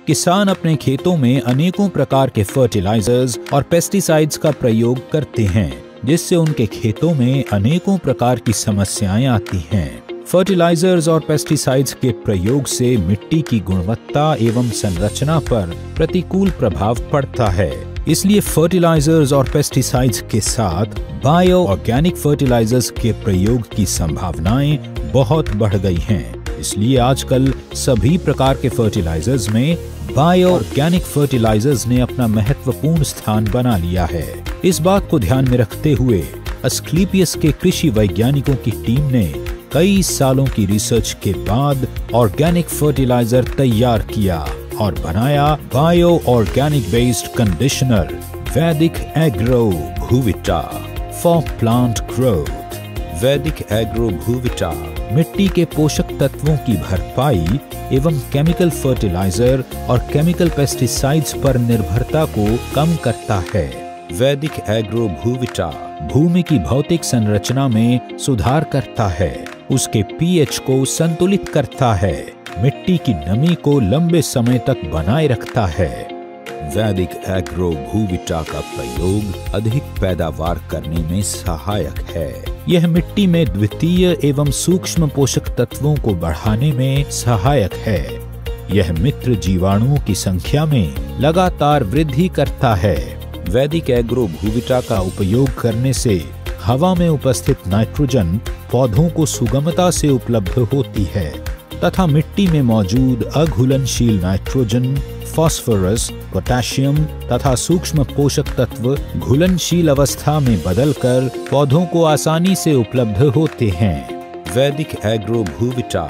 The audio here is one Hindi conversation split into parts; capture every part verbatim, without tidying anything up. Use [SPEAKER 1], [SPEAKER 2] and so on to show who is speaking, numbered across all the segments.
[SPEAKER 1] किसान अपने खेतों में अनेकों प्रकार के फर्टिलाइजर्स और पेस्टिसाइड्स का प्रयोग करते हैं, जिससे उनके खेतों में अनेकों प्रकार की समस्याएं आती हैं। फर्टिलाइजर्स और पेस्टिसाइड्स के प्रयोग से मिट्टी की गुणवत्ता एवं संरचना पर प्रतिकूल प्रभाव पड़ता है। इसलिए फर्टिलाइजर्स और पेस्टिसाइड्स के साथ बायो ऑर्गेनिक फर्टिलाइजर्स के प्रयोग की संभावनाएं बहुत बढ़ गई हैं। इसलिए आजकल सभी प्रकार के फर्टिलाइजर्स में बायो ऑर्गेनिक फर्टिलाइजर्स ने अपना महत्वपूर्ण स्थान बना लिया है। इस बात को ध्यान में रखते हुए अस्क्लेपियस के कृषि वैज्ञानिकों की टीम ने कई सालों की रिसर्च के बाद ऑर्गेनिक फर्टिलाइजर तैयार किया और बनाया bio organic based conditioner Vedic agro Bhuvita for plant growth. Vedic agro Bhuvita मिट्टी के पोषक तत्वों की भरपाई एवं केमिकल फर्टिलाइजर और केमिकल पेस्टिसाइड्स पर निर्भरता को कम करता है। वैदिक एग्रो भूविटा भूमि की भौतिक संरचना में सुधार करता है, उसके पीएच को संतुलित करता है, मिट्टी की नमी को लंबे समय तक बनाए रखता है। वैदिक एग्रो भूविटा का प्रयोग अधिक पैदावार करने में सहायक है। यह मिट्टी में द्वितीय एवं सूक्ष्म पोषक तत्वों को बढ़ाने में सहायक है। यह मित्र जीवाणुओं की संख्या में लगातार वृद्धि करता है। वैदिक एग्रो भूविटा का उपयोग करने से हवा में उपस्थित नाइट्रोजन पौधों को सुगमता से उपलब्ध होती है तथा मिट्टी में मौजूद अघुलनशील नाइट्रोजन, फास्फोरस, पोटेशियम तथा सूक्ष्म पोषक तत्व घुलनशील अवस्था में बदलकर पौधों को आसानी से उपलब्ध होते हैं। वैदिक एग्रो भूविटा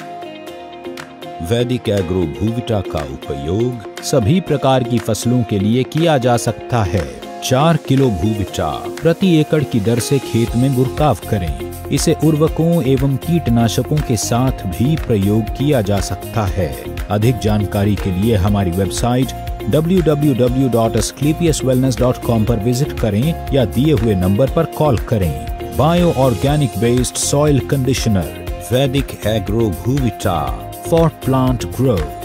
[SPEAKER 1] वैदिक एग्रो भूविटा का उपयोग सभी प्रकार की फसलों के लिए किया जा सकता है। चार किलो भूविटा प्रति एकड़ की दर से खेत में बुरकाव करें। इसे उर्वरकों एवं कीटनाशकों के साथ भी प्रयोग किया जा सकता है। अधिक जानकारी के लिए हमारी website W W W dot Asclepius Wellness dot com पर विजिट करें या दिए हुए नंबर पर कॉल करें। Bio organic based soil conditioner Vedic agro Bhuvita for plant growth.